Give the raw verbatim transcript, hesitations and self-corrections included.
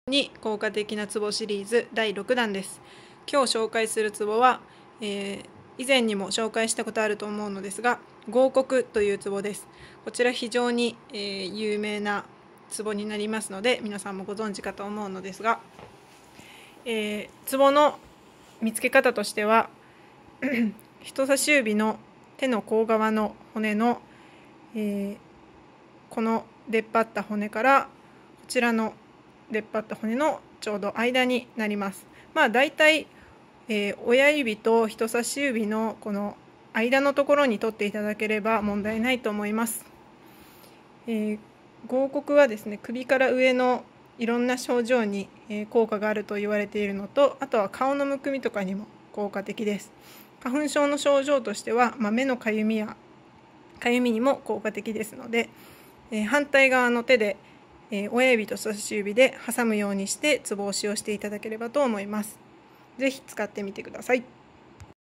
に効果的なツボシリーズだいろくだんです。今日紹介するツボは、えー、以前にも紹介したことあると思うのですが、合谷というツボです。こちら非常に、えー、有名なツボになりますので、皆さんもご存知かと思うのですが、えー、ツボの見つけ方としては人差し指の手の甲側の骨の、えー、この出っ張った骨からこちらの出っ張った骨のちょうど間になります。まあだいたい、えー、親指と人差し指のこの間のところに取っていただければ問題ないと思います。えー、合谷はですね、首から上のいろんな症状に、えー、効果があると言われているのと、あとは顔のむくみとかにも効果的です。花粉症の症状としては、まあ、目のかゆみやかゆみにも効果的ですので、えー、反対側の手でえー、親指と人差し指で挟むようにしてツボ押しをしていただければと思います。ぜひ使ってみてください。